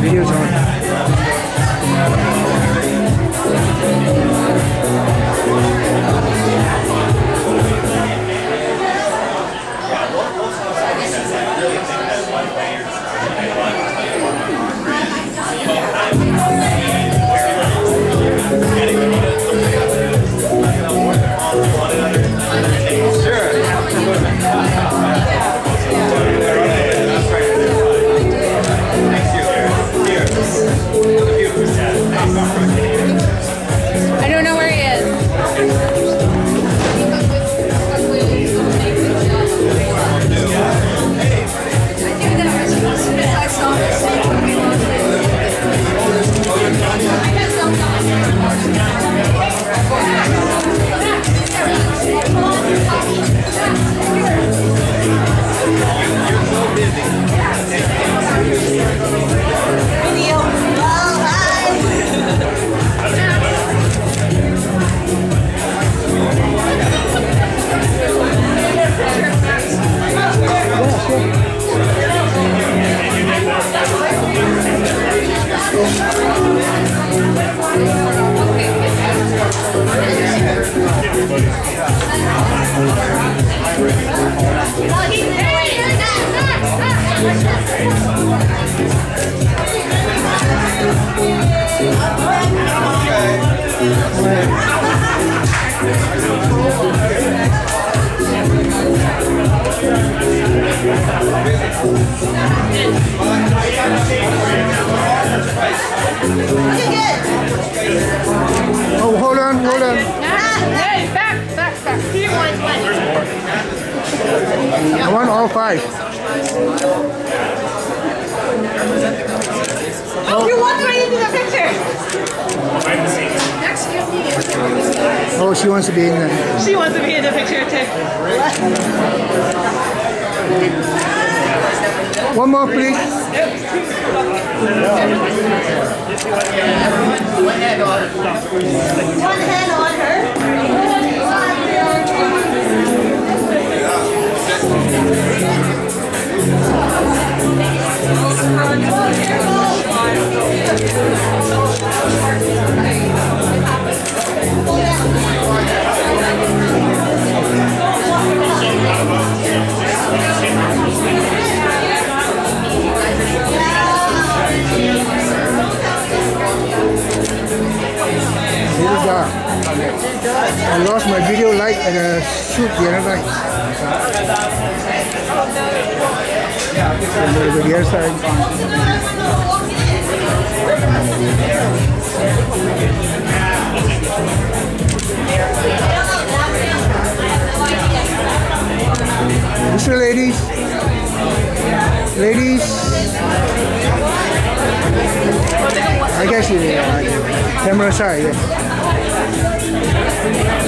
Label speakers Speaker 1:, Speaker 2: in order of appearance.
Speaker 1: Video's on.
Speaker 2: I don't know where he is.
Speaker 1: Oh, hold on.
Speaker 2: Hey, back.
Speaker 1: I want all 5.
Speaker 2: Oh, you want right into the picture.
Speaker 1: Oh, she wants to be in there.
Speaker 2: She wants to be in the picture too.
Speaker 1: One more, please.
Speaker 3: One hand on her.
Speaker 1: I lost my video light at a shoot the other night. So the other side. Mr. Ladies. I guess you camera side, yes.